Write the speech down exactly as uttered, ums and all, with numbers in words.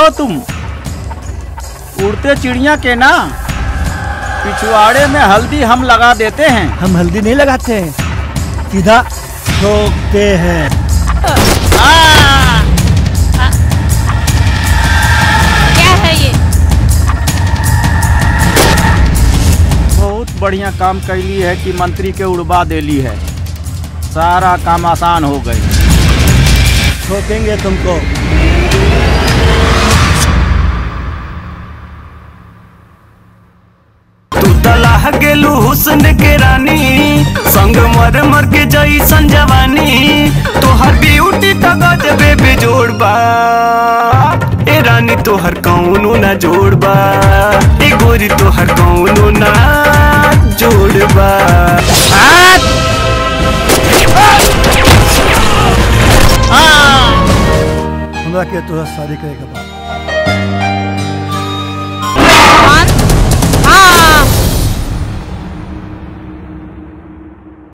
हो तुम? उड़ते चिड़िया के ना पिछवाड़े में हल्दी हम लगा देते हैं। हम हल्दी नहीं लगाते हैं, सीधा ठोकते हैं। आ, आ, क्या है ये? बहुत बढ़िया काम कैली है कि मंत्री के उड़वा देली है, सारा काम आसान हो गई। ठोकेंगे तुमको। तलाह गेलू हुस्न के रानी, संग मर मर के जैसन जवानी, तोहर ब्यूटी का गजबे बेजोड़ बा। ए रानी तोहर कौनो ना जोड़ बा, ए गोरी तोहर कौनो ना जोड़ बा। हमरा के तोहरा शादी करे के बा।